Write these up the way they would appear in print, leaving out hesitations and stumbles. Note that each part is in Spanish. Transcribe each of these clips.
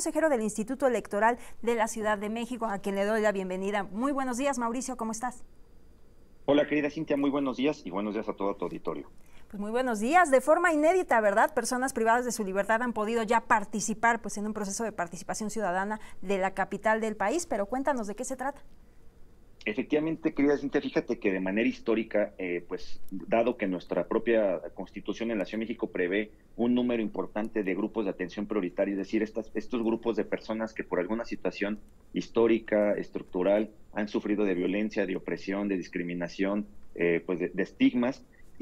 consejero del Instituto Electoral de la Ciudad de México, a quien le doy la bienvenida. Muy buenos días, Mauricio, ¿cómo estás? Hola, querida Cintia, muy buenos días y buenos días a todo tu auditorio. Pues muy buenos días. De forma inédita, ¿verdad? Personas privadas de su libertad han podido ya participar pues, en un proceso de participación ciudadana de la capital del país, pero cuéntanos de qué se trata. Efectivamente, querida Cintia, fíjate que de manera histórica, pues dado que nuestra propia Constitución en la Ciudad de México prevé un número importante de grupos de atención prioritaria, es decir, estos grupos de personas que por alguna situación histórica, estructural, han sufrido de violencia, de opresión, de discriminación, pues de estigmas,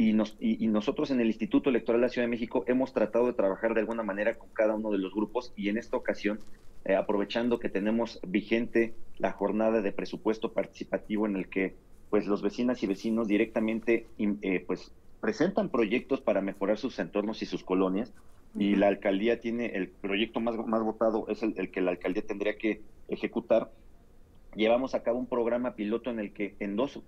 y nosotros en el Instituto Electoral de la Ciudad de México hemos tratado de trabajar de alguna manera con cada uno de los grupos, y en esta ocasión, aprovechando que tenemos vigente la jornada de presupuesto participativo en el que pues los vecinas y vecinos directamente pues presentan proyectos para mejorar sus entornos y sus colonias, y la alcaldía tiene el proyecto más votado, es el que la alcaldía tendría que ejecutar. Llevamos a cabo un programa piloto en el que en dos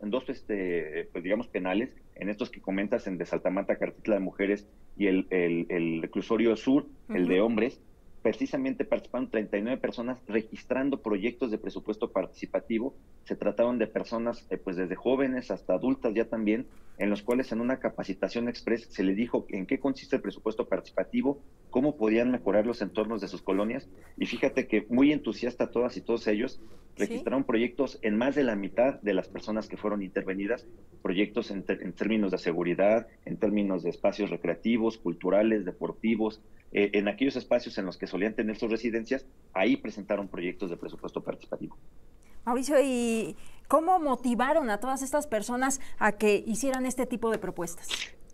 pues digamos penales, en estos que comentas, en de Saltamanta, Cartitla de Mujeres y el reclusorio sur, el de hombres, precisamente participaron 39 personas registrando proyectos de presupuesto participativo. Se trataron de personas pues desde jóvenes hasta adultas ya también, en los cuales en una capacitación express se les dijo en qué consiste el presupuesto participativo, cómo podían mejorar los entornos de sus colonias, y fíjate que muy entusiasta todas y todos ellos registraron proyectos en más de la mitad de las personas que fueron intervenidas, proyectos en términos de seguridad, en términos de espacios recreativos, culturales, deportivos, en aquellos espacios en los que solían tener sus residencias, ahí presentaron proyectos de presupuesto participativo. Mauricio, ¿y cómo motivaron a todas estas personas a que hicieran este tipo de propuestas?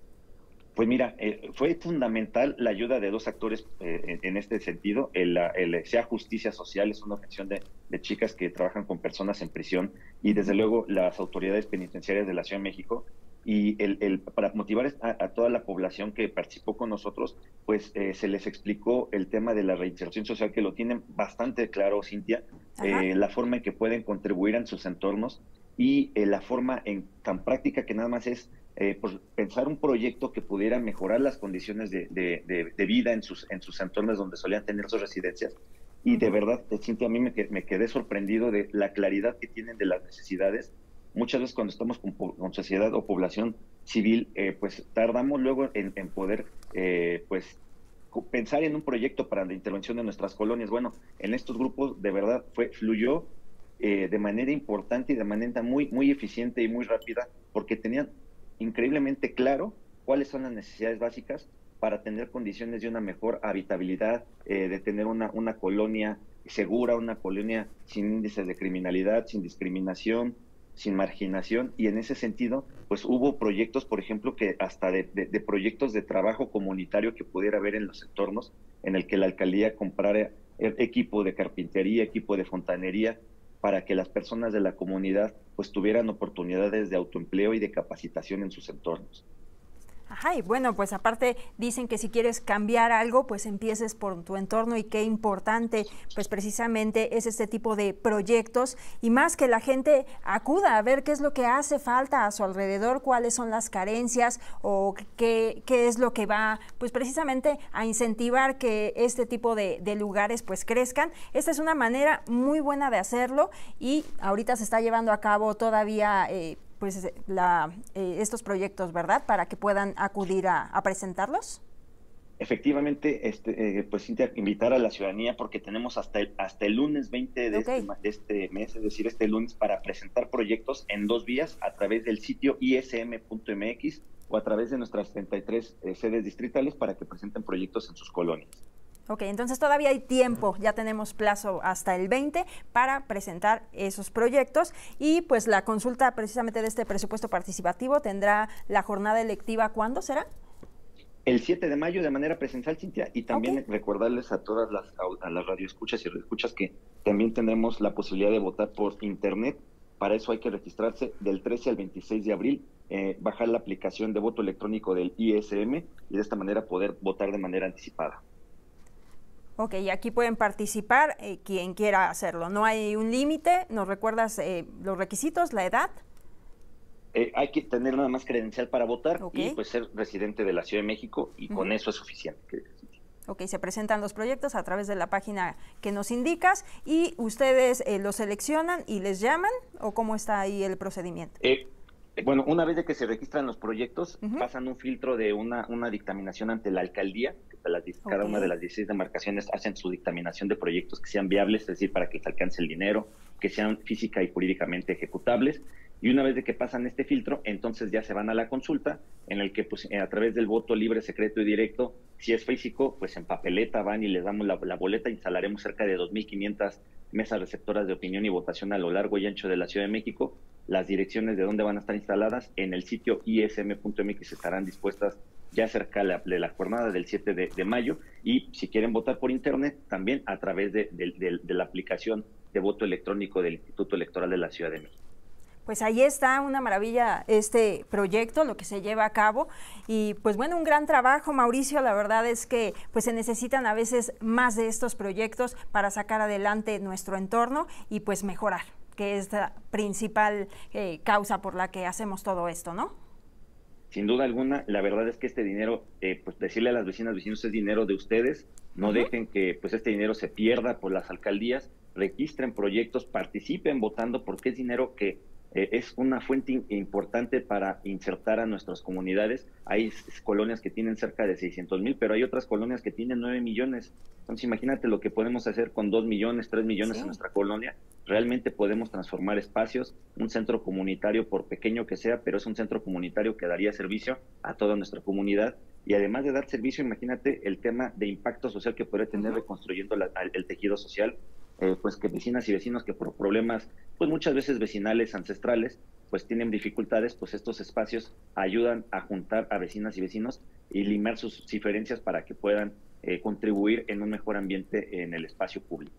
Pues mira, fue fundamental la ayuda de dos actores en este sentido. El SEA Justicia Social es una organización de chicas que trabajan con personas en prisión, y desde luego las autoridades penitenciarias de la Ciudad de México. Y para motivar a toda la población que participó con nosotros, pues se les explicó el tema de la reinserción social, que lo tienen bastante claro, Cintia, la forma en que pueden contribuir en sus entornos, y la forma tan práctica que nada más es pues pensar un proyecto que pudiera mejorar las condiciones de vida en sus entornos donde solían tener sus residencias. Y de verdad, Cintia, a mí me quedé sorprendido de la claridad que tienen de las necesidades. Muchas veces cuando estamos con sociedad o población civil, pues tardamos luego en poder pues pensar en un proyecto para la intervención de nuestras colonias. Bueno, en estos grupos de verdad fluyó de manera importante y de manera muy eficiente y muy rápida, porque tenían increíblemente claro cuáles son las necesidades básicas para tener condiciones de una mejor habitabilidad, de tener una colonia segura, una colonia sin índices de criminalidad, sin discriminación, sin marginación. Y en ese sentido, pues hubo proyectos, por ejemplo, que hasta de proyectos de trabajo comunitario que pudiera haber en los entornos, en el que la alcaldía comprara equipo de carpintería, equipo de fontanería, para que las personas de la comunidad pues tuvieran oportunidades de autoempleo y de capacitación en sus entornos. Ajá, y bueno, pues aparte dicen que si quieres cambiar algo, pues empieces por tu entorno, y qué importante, pues precisamente es este tipo de proyectos, y más que la gente acuda a ver qué es lo que hace falta a su alrededor, cuáles son las carencias o qué es lo que va, pues precisamente a incentivar que este tipo de lugares pues crezcan. Esta es una manera muy buena de hacerlo, y ahorita se está llevando a cabo todavía pues estos proyectos, ¿verdad? Para que puedan acudir a presentarlos. Efectivamente, pues Cintia, invitar a la ciudadanía, porque tenemos hasta el lunes 20 de este mes, es decir, este lunes, para presentar proyectos en dos vías, a través del sitio ism.mx o a través de nuestras 33 sedes distritales, para que presenten proyectos en sus colonias. Ok, entonces todavía hay tiempo, ya tenemos plazo hasta el 20 para presentar esos proyectos, y pues la consulta precisamente de este presupuesto participativo tendrá la jornada electiva, ¿cuándo será? El 7 de mayo de manera presencial, Cintia, y también recordarles a todas las radioescuchas y radioescuchas que también tendremos la posibilidad de votar por internet. Para eso hay que registrarse del 13 al 26 de abril, bajar la aplicación de voto electrónico del ISM, y de esta manera poder votar de manera anticipada. Ok, y aquí pueden participar quien quiera hacerlo. ¿No hay un límite? ¿Nos recuerdas los requisitos, la edad? Hay que tener nada más credencial para votar y pues ser residente de la Ciudad de México, y con eso es suficiente. Ok, se presentan los proyectos a través de la página que nos indicas y ustedes los seleccionan y les llaman, ¿o cómo está ahí el procedimiento? Bueno, una vez de que se registran los proyectos, pasan un filtro de una dictaminación ante la alcaldía. Cada una de las 16 demarcaciones hacen su dictaminación de proyectos que sean viables, es decir, para que les alcance el dinero, que sean física y jurídicamente ejecutables. Y una vez de que pasan este filtro, entonces ya se van a la consulta, en el que pues, a través del voto libre, secreto y directo, si es físico, pues en papeleta van y les damos la boleta. Instalaremos cerca de 2.500 mesas receptoras de opinión y votación a lo largo y ancho de la Ciudad de México. Las direcciones de dónde van a estar instaladas en el sitio ism.mx estarán dispuestas ya cerca de la jornada del 7 de mayo. Y si quieren votar por internet, también a través de la aplicación de voto electrónico del Instituto Electoral de la Ciudad de México. Pues ahí está, una maravilla este proyecto, lo que se lleva a cabo y pues bueno, un gran trabajo, Mauricio. La verdad es que pues se necesitan a veces más de estos proyectos para sacar adelante nuestro entorno y pues mejorar, que es la principal causa por la que hacemos todo esto, ¿no? Sin duda alguna, la verdad es que este dinero, pues decirle a las vecinas, vecinos, es dinero de ustedes. No dejen que pues este dinero se pierda por las alcaldías. Registren proyectos, participen votando, porque es dinero que es una fuente importante para insertar a nuestras comunidades. Hay colonias que tienen cerca de 600,000, pero hay otras colonias que tienen 9 millones. Entonces imagínate lo que podemos hacer con 2 millones, 3 millones en nuestra colonia. Realmente podemos transformar espacios, un centro comunitario, por pequeño que sea, pero es un centro comunitario que daría servicio a toda nuestra comunidad. Y además de dar servicio, imagínate el tema de impacto social que podría tener reconstruyendo el tejido social. Pues que vecinas y vecinos que por problemas, pues muchas veces vecinales, ancestrales, pues tienen dificultades, pues estos espacios ayudan a juntar a vecinas y vecinos y limar sus diferencias para que puedan contribuir en un mejor ambiente en el espacio público.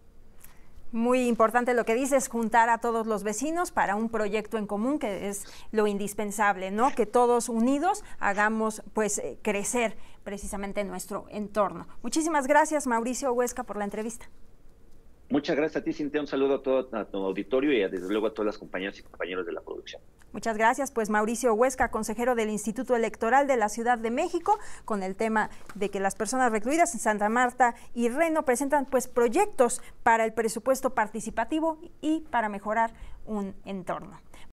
Muy importante lo que dices, juntar a todos los vecinos para un proyecto en común, que es lo indispensable, ¿no? Que todos unidos hagamos pues crecer precisamente nuestro entorno. Muchísimas gracias, Mauricio Huesca, por la entrevista. Muchas gracias a ti, Cintia. Un saludo a tu auditorio y desde luego a todas las compañeras y compañeros de la producción. Muchas gracias. Pues Mauricio Huesca, consejero del Instituto Electoral de la Ciudad de México, con el tema de que las personas recluidas en Santa Marta y Reno presentan pues proyectos para el presupuesto participativo y para mejorar un entorno.